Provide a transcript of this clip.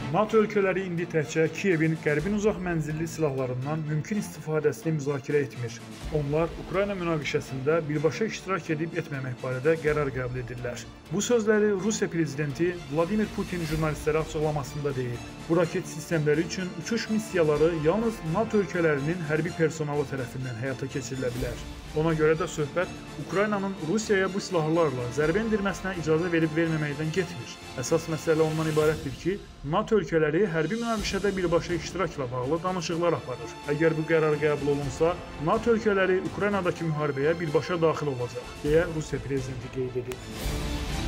NATO ölkələri indi təkcə Kiyevin qərbin uzaq mənzilli silahlarından mümkün istifadəsini müzakirə etmir. Onlar Ukrayna münaqişəsində birbaşa iştirak edib etməmək barədə qərar qəbul edirlər. Bu sözləri Rusiya prezidenti Vladimir Putin jurnalistlərə açıqlamasında deyib. Bu raket sistemləri üçün uçuş missiyaları yalnız NATO ölkələrinin hərbi personalı tərəfindən həyata keçirilə bilər. Ona görə də söhbət Ukraynanın Rusiyaya bu silahlarla zərbə endirməsinə icazə verib-verməməkdən getmir. Əsas məsələ ondan ibarətdir ki, NATO ölkələri hərbi münaqişədə birbaşa iştirakla bağlı danışıqlar aparır. Əgər bu qərar qəbul olunsa, NATO ölkələri Ukraynadakı müharibəyə birbaşa daxil olacaq, deyə Rusiya prezidenti qeyd edib.